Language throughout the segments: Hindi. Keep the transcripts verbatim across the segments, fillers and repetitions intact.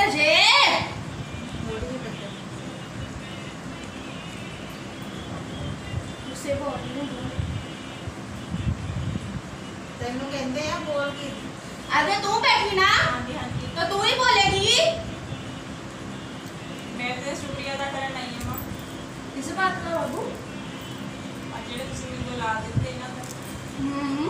रजे उसे बोल तेनू कहते हैं बोल की। अरे तू बैठी ना हाँ जी हाँ जी। तो तू ही बोलेगी। मैं तो शुक्रिया अदा करना नहीं है मां। किस बात का बाबू? जेड़े तुसीं मैनूं ला दित्ते ना हम्म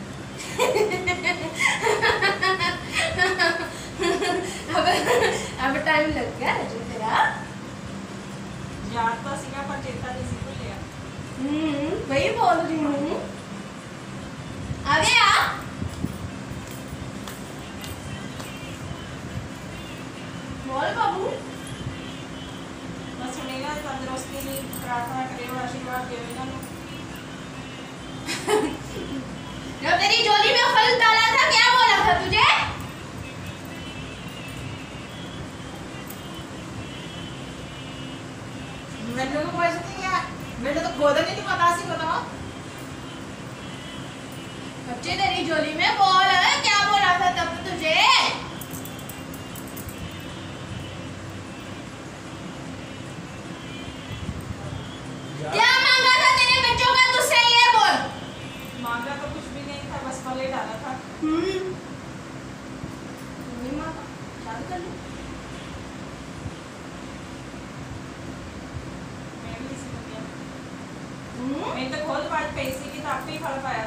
अब अब टाइम लग गया रजू तेरा। याद तो सीगा पर चेता नहीं सी भुलिया। हम्म वही बोल रही हूँ। आ गया बोल बाबू। बस हुणे ना तंदुरुस्ती लई प्रार्थना करियो, आशीर्वाद दियो इन्हां नूं। जब तेरी झोली में फल डाला था क्या बोला था तुझे? मैनूं तो कुछ नहीं है, मैनूं तो खुद नहीं पता सी। बताओ बच्चे तेरी झोली में बोल क्या बोला था तब तुझे? क्या मांगा था तेरे बच्चों का तुझसे ये बोल। मांगा तो कुछ भी नहीं था, बस फल ही डाला था। हम्म नहीं मांगा चालू कर लो। मैं भी इसी को किया। हम्म मैं तो खुद बात पे इसी की तो आप ही फल पाया।